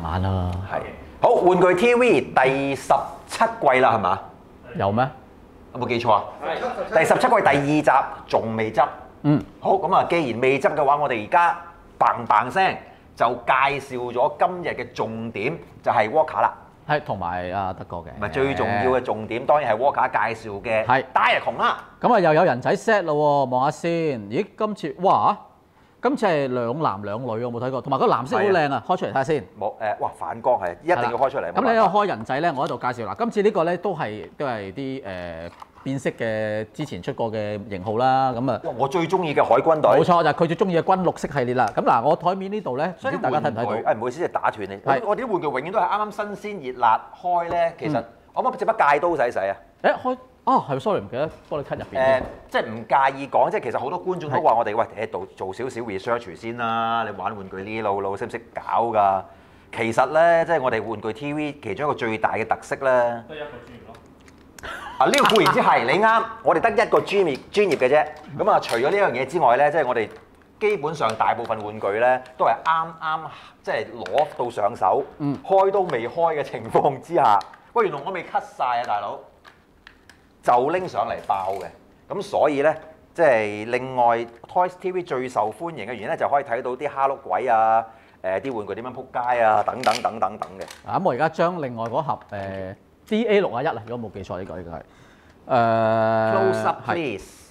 眼啊！ 係好玩具 TV 第17季啦，係嘛？ 有咩？ 有冇記錯啊？第17季第2集仲未執。好咁啊！既然未執嘅話，我哋而家嘭嘭聲就介紹咗今日嘅重點，就係 Walker 啦。 係同埋阿德哥嘅。 唔係最重要嘅重點，當然係 Walker 介紹嘅係 Diacon 啦。 咁啊又有人仔 set 咯喎，望下先。咦，今次哇！今次係兩男兩女，我冇睇過，同埋個藍色好靚啊！開出嚟睇下先。 冇哇反光係一定要開出嚟。 咁你喺度開人仔咧，我喺度介紹啦。今次呢個咧都係啲變色嘅，之前出過嘅型號啦。咁啊， 我最中意嘅海軍隊。 冇錯，就係佢最中意嘅軍綠色系列啦。咁嗱，我台面呢度咧，唔知大家睇唔睇到？ 唔好意思，即係打斷你。我哋啲玩具永遠都係啱啱新鮮熱辣開咧。其實我諗隻把戒刀使唔使啊？ 開係 sorry 唔記得幫你 cut 入邊。 即係唔介意講，即係其實好多觀眾都話我哋喂喺度做少少 research 先啦。你玩玩具呢路識唔識搞㗎？其實咧，即係我哋玩具 TV 其中一個最大嘅特色咧， 得一個專業咯。 啊！呢個固然之係你啱，我哋得一個專業嘅啫。咁啊，除咗呢樣嘢之外咧，即係我哋基本上大部分玩具咧都係啱即係攞到上手，開都未開嘅情況之下，喂，原來我未 cut 晒啊，大佬，就拎上嚟爆嘅。咁所以咧，即係另外 Toys TV 最受歡迎嘅原因咧，就可以睇到啲蝦碌鬼啊，啲玩具點樣撲街啊，等等嘅。 咁我而家將另外嗰盒DA61啊，如果冇記錯呢個係 Close up please。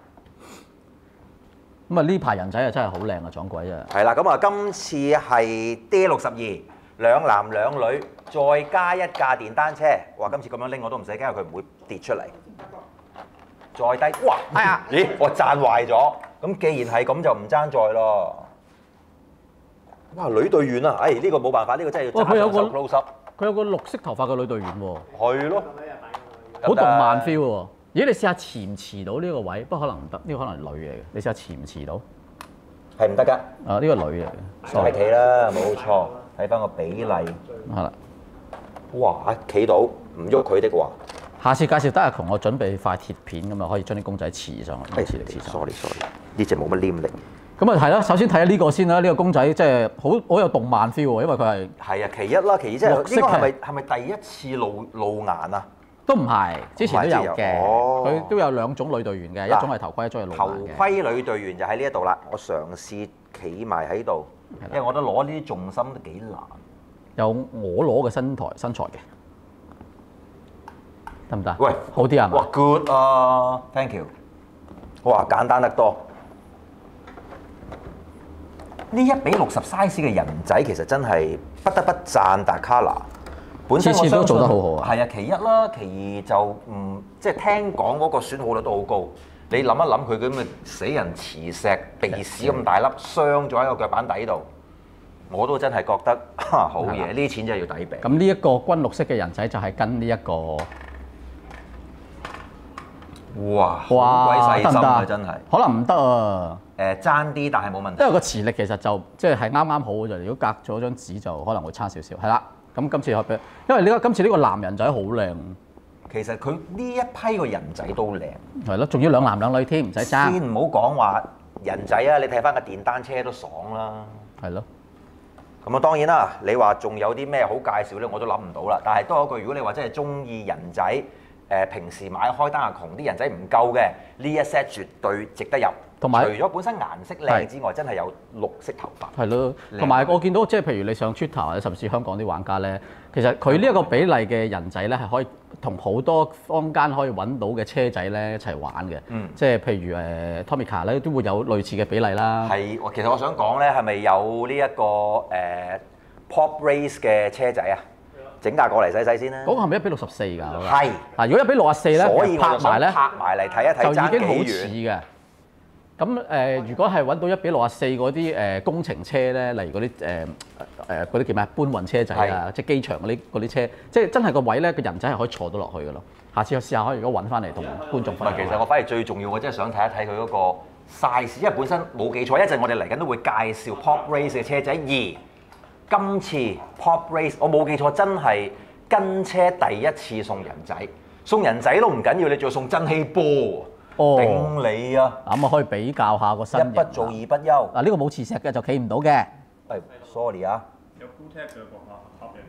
咁啊呢排人仔啊真係好靚啊，撞鬼啊！ 係啦，咁啊今次係 D62，兩男兩女，再加一架電單車。哇！今次咁樣拎我都唔使驚，佢唔會跌出嚟。再低，哇！哎呀，咦，我賺壞咗。咁既然係咁就唔爭在咯。哇！女隊員啊，呢個冇辦法，呢個真係要揸上手 close up。 佢有個綠色頭髮嘅女隊員喎。 係咯。 好動漫 feel 喎！咦，你試下持唔持到呢個位？不過可能唔得，呢個可能係女嚟嘅。你試下持唔持到？ 係唔得㗎。 呢個女嚟嘅。 大企啦，冇錯。睇翻個比例。 係啦。 哇！企到唔喐佢的話。 下次介紹得阿窮，我準備塊鐵片咁啊，可以將啲公仔持上去。 sorry，呢隻冇乜黏力。 咁啊係啦，首先睇下呢個先啦。呢個公仔即係好有動漫 feel 喎，因為佢係啊，其一啦，其二即係呢個係咪第一次露顏啊？ 都唔係，之前都有嘅。佢都有兩種女隊員嘅，一種係頭盔，一種係露顏嘅。 頭盔女隊員就喺呢一度啦。我嘗試企埋喺度，因為我覺得攞呢啲重心都幾難。 有我攞嘅身材嘅，得唔得？ 喂， 好啲啊！ 哇 ，good 啊 ，thank you。哇，簡單得多。呢1:60 size 嘅人仔其實真係不得不讚達卡拿。本身次次都做得好好啊！ 係啊，其一啦，其二就即係聽講嗰個損耗率都好高。你諗一諗佢咁嘅死人磁石鼻屎咁大粒，傷咗喺個腳板底度，我都真係覺得好嘢。呢啲錢真係要抵俾。 咁呢一個軍綠色嘅人仔就係跟呢一個， 哇！好鬼細心啊，真係。 可能唔得啊。 爭啲，但係冇問題。 因為個磁力其實就即係啱啱好嘅啫。如果隔咗張紙就可能會差少少。係啦。咁今次因為今次呢個男人仔好靚， 其實佢呢一批個人仔都靚， 係咯，仲要兩男兩女添，唔使爭。 先唔好講話人仔啊，你睇翻個電單車都爽啦， 係咯。 咁啊當然啦，你話仲有啲咩好介紹咧，我都諗唔到啦。但係多一句，如果你話真係中意人仔，平時買開單啊窮啲人仔唔夠嘅，呢一 set 絕對值得入。同埋除咗本身顏色靚之外，真係有綠色頭髮。 係咯，同埋我見到即係譬如你上 Twitter 或者甚至香港啲玩家咧，其實佢呢一個比例嘅人仔咧係可以同好多坊間可以揾到嘅車仔咧一齊玩嘅。即係譬如Tomica 咧都會有類似嘅比例啦。 係，其實我想講咧，係咪有呢一個Pop Race 嘅車仔啊？整架過嚟洗洗先啦。 嗰個係咪1:64㗎？ 係。 嗱，如果1:64咧， 所以拍埋咧， 拍埋嚟睇一睇， 就已經好似嘅。咁如果係揾到1:64嗰啲工程車咧，例如嗰啲叫咩搬運車仔啊，即係機場嗰啲車，即係真係個位咧，個人仔係可以坐到落去嘅咯。下次我試下可以如果揾翻嚟同觀眾分享。 其實我反而最重要，我真係想睇一睇佢嗰個 size，因為本身冇記錯，一陣我哋嚟緊都會介紹 Pop Race 嘅車仔。而今次 Pop Race 我冇記錯，真係跟車第一次送人仔，送人仔都唔緊要，你仲要送真氣波喎。頂你啊！ 咁啊可以比較下個身形。 一不做二不休。 嗱呢個冇磁石嘅就企唔到嘅。 sorry 啊。 有 Cooltech 嘅個盒嘅。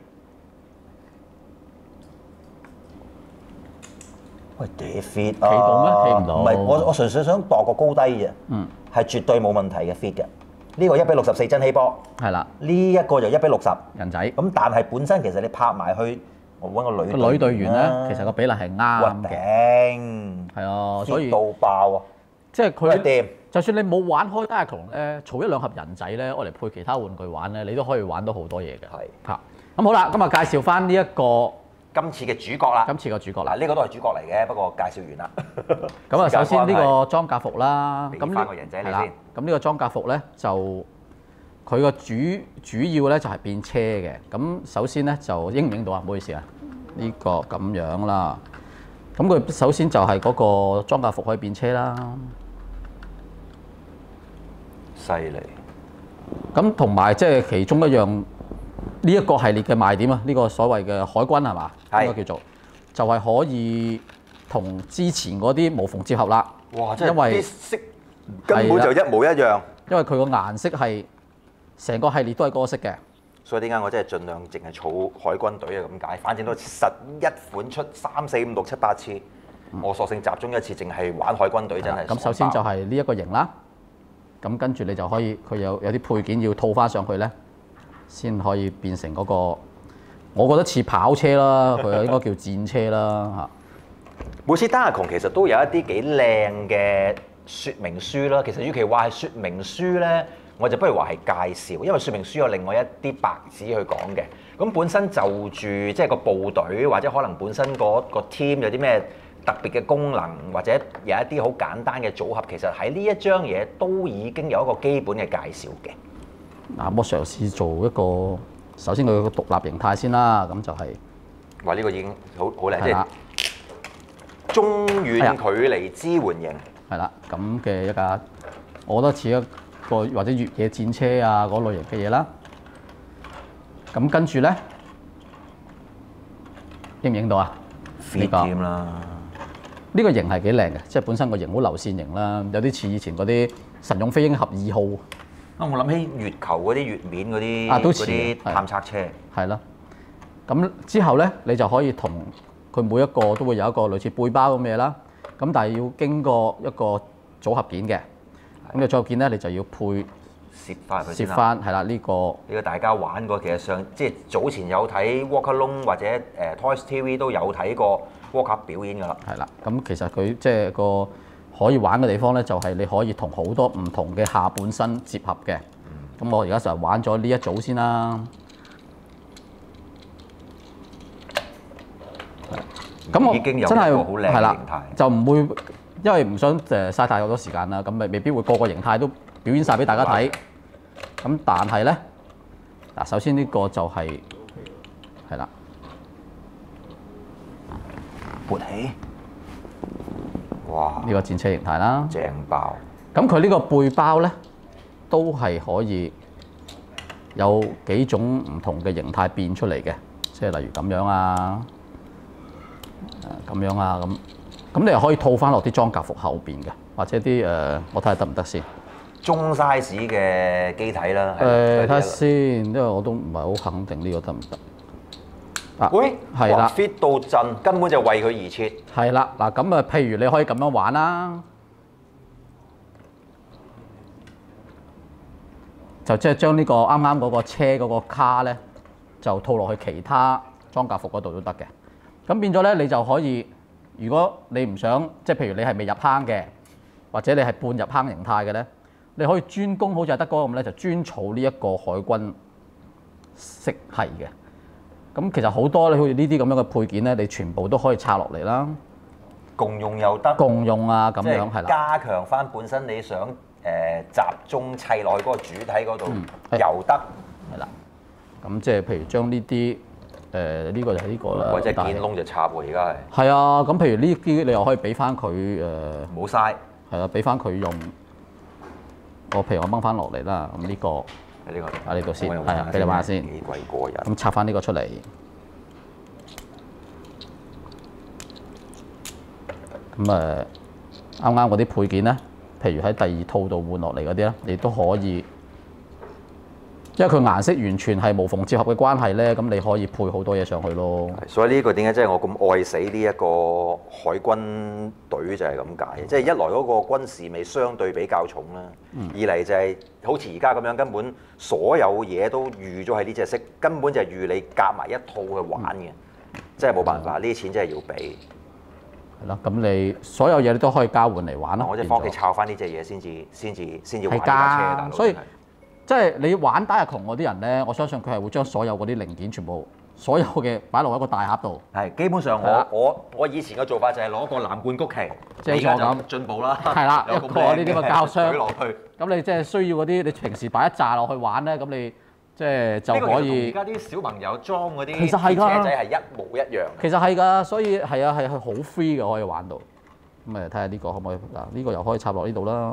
喂，dead fit 啊！ 企到咩？企唔到。 唔係，我純粹想度個高低啫。係絕對冇問題嘅 fit 嘅。呢個1:64真氣波。係啦。呢一個就1:60人仔。咁但係本身其實你拍埋去，我揾個女隊員咧，其實個比例係啱嘅。頂。係啊，所以。到爆啊！即係佢。就算你冇玩開 Diathlon 咧，儲一兩盒人仔咧，我嚟配其他玩具玩咧，你都可以玩到好多嘢嘅。係。嚇。咁好啦，今日介紹翻呢一個。今次嘅主角啦，今次個主角嗱，呢個都係主角嚟嘅，不過介紹完啦。咁啊，首先呢個裝甲服啦，咁翻個人仔嚟先。咁呢個裝甲服咧，就佢個主要咧就係變車嘅。咁首先咧就影唔影到啊？唔好意思啊，呢個咁樣啦。咁佢首先就係嗰個裝甲服可以變車啦，犀利。咁同埋即係其中一樣。呢一個系列嘅賣點啊，呢個所謂嘅海軍係嘛？應該叫做就係可以同之前嗰啲無縫接合啦。哇！因為啲色根本就一模一樣。因為佢個顏色係成個系列都係嗰個色嘅。所以點解我真係盡量淨係儲海軍隊啊咁解？反正都實一款出3、4、5、6、7、8次，我索性集中一次，淨係玩海軍隊真係。咁首先就係呢一個型啦。咁跟住你就可以，佢有啲配件要套翻上去咧。先可以變成嗰個，我覺得似跑車啦，佢應該叫戰車啦嚇。每次 Diathlon 其實都有一啲幾靚嘅說明書啦。其實與其話係說明書咧，我就不如話係介紹，因為說明書有另外一啲白紙去講嘅。咁本身就住即係個部隊或者可能本身個 team 有啲咩特別嘅功能，或者有一啲好簡單嘅組合，其實喺呢一張嘢都已經有一個基本嘅介紹嘅。嗱，我嘗試做一個，首先佢個獨立形態先啦，咁就係話呢個已經好靚，即係中遠距離支援型，係啦，咁嘅一架，我覺得似一個或者越野戰車啊嗰類型嘅嘢啦。咁跟住咧，影唔影到啊？呢個啦，呢個型係幾靚嘅，即係本身個型好流線型啦，有啲似以前嗰啲神勇飛鷹俠2號。我諗起月球嗰啲月面嗰啲探測車，係啦。咁之後咧，你就可以同佢每一個都會有一個類似背包咁嘅嘢啦。咁但係要經過一個組合件嘅。咁你組合件咧，你就要配攝翻佢先啦。攝翻係啦，呢個大家玩過，其實即係早前有睇 Walkalone 或者Toys TV 都有睇過 Walker 表演㗎啦。係啦，咁其實佢即係個。可以玩嘅地方咧，就係你可以同好多唔同嘅下半身接合嘅。咁我而家就玩咗呢一組先啦。咁我已經有真係好靚嘅形態，就唔會因為唔想嘥太多時間啦，咁咪未必會個個形態都表演晒俾大家睇。咁但係咧，嗱首先呢個就係啦，勃起。哇！呢個戰車形態啦，正爆！咁佢呢個背包咧，都係可以有幾種唔同嘅形態變出嚟嘅，即係例如咁樣啊，咁樣啊咁你又可以套翻落啲裝甲服後邊嘅，或者啲我睇下得唔得先？中 size 嘅機體啦，睇下先，因為我都唔係好肯定呢個得唔得。喂，係啦 ，fit 到震，根本就為佢而設。係啦，嗱咁啊，譬如你可以咁樣玩啦，就即係將呢個啱啱嗰個車嗰個卡咧，就套落去其他裝甲服嗰度都得嘅。咁變咗咧，你就可以，如果你唔想，即係譬如你係未入坑嘅，或者你係半入坑形態嘅咧，你可以專攻好似阿德哥咁咧，就專儲呢一個海軍色系嘅。咁其實好多你好似呢啲咁樣嘅配件咧，你全部都可以拆落嚟啦，共用又得，共用啊咁樣係啦，加強翻本身你想集中砌落去嗰個主體嗰度又得，係啦。咁即係譬如將呢啲呢個就係呢個啦，或者見窿就插喎，而家係。係啊，咁譬如呢啲你又可以俾翻佢冇嘥，係啊，俾翻佢用。譬如我掹翻落嚟啦，咁呢個。喺呢個呢度先，係啊，俾你玩下先。幾鬼過癮！咁拆翻呢個出嚟，咁啱啱嗰啲配件咧，譬如喺第二套度換落嚟嗰啲咧，你都可以因為佢顏色完全係無縫接合嘅關係咧，咁你可以配好多嘢上去咯。 所以呢個點解即係我咁愛死呢一個海軍隊就係咁解，即係一來嗰個軍事味相對比較重啦，二嚟就係好似而家咁樣，根本所有嘢都預咗係呢隻色，根本就係預你夾埋一套去玩嘅，即係冇辦法，呢啲錢真係要俾。 係咯，咁你所有嘢你都可以交換嚟玩咯。 我即係翻屋企抄翻呢隻嘢先至玩呢架車，大佬。 所以即係你玩打日窮嗰啲人咧，我相信佢係會將所有嗰啲零件全部所有嘅擺落一個大盒度。 係基本上我以前嘅做法就係攞個藍罐曲奇， 即係我咁進步啦。 係啦，一個呢啲咁嘅膠箱落去。 咁你即係需要嗰啲，你平時擺一紮落去玩咧，咁你即係就可以。 而家啲小朋友裝嗰啲其實係㗎車仔係一模一樣。 其實係㗎，所以係啊係好 free 嘅可以玩到。咁誒睇下呢個可唔可以嗱？呢個又可以插落呢度啦。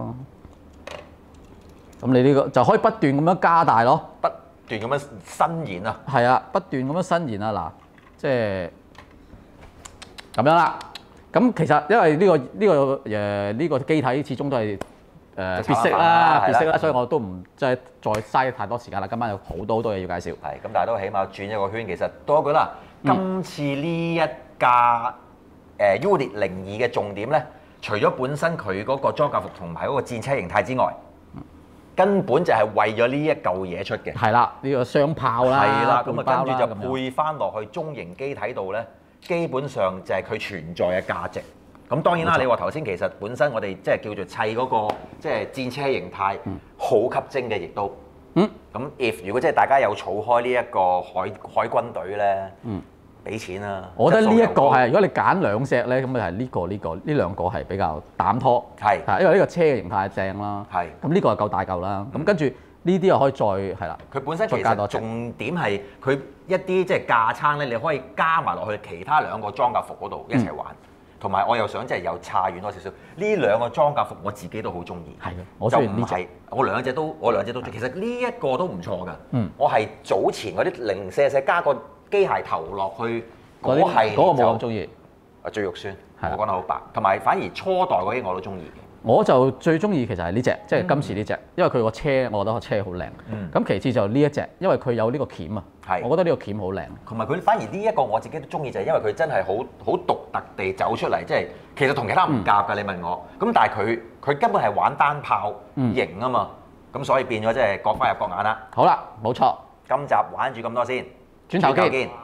咁你呢個就可以不斷咁樣加大咯， 不斷咁樣伸延啊！ 係啊，不斷咁樣伸延啊！嗱，即係咁樣啦。咁其實因為呢個機體始終都係別色啦，別色啦，所以我都唔即係再嘥太多時間啦。今晚有好多嘢要介紹。 係咁，但係都起碼轉一個圈。其實多一句啦，今次呢一架Unit 02嘅重點咧，除咗本身佢嗰個裝甲服同埋嗰個戰車形態之外，根本就係為咗呢一嚿嘢出嘅。 係啦，呢個雙炮啦， 係啦，咁啊跟住就咁配翻落去中型機體度咧，基本上就係佢存在嘅價值。咁當然啦，你話頭先其實本身我哋即係叫做砌嗰個即係戰車形態好吸睛嘅，亦都。咁 如果即係大家有儲開呢一個海軍隊咧，俾錢啦。 我覺得呢一個係，如果你揀兩隻咧，咁咪係呢兩個係比較膽拖。 係， 因為呢個車嘅形態正啦。 係。 咁呢個係夠大嚿啦。咁跟住呢啲又可以再係啦。 佢本身其實重點係佢一啲即係架撐咧，你可以加埋落去其他兩個裝甲服嗰度一齊玩。同埋我又想即係又差遠多少少，呢兩個裝甲服我自己都好中意。係嘅，我中意呢隻。我兩隻都中意。其實呢一個都唔錯㗎。我係早前嗰啲零舍加個機械頭落去嗰係嗰個冇咁中意。 最肉酸，我講得好白。同埋反而初代嗰啲我都中意嘅。 我就最中意其實係呢隻，即係今次呢隻，因為佢個車，我覺得個車好靚。咁其次就呢一隻，因為佢有呢個鉗啊，我覺得呢個鉗好靚。 同埋佢反而呢一個我自己都中意，就係因為佢真係好獨特地走出嚟，即係其實同其他唔夾㗎。你問我，咁但係佢根本係玩單炮型啊嘛，咁所以變咗即係各花入各眼啦。 好啦，冇錯， 今集玩住咁多先， 轉頭見。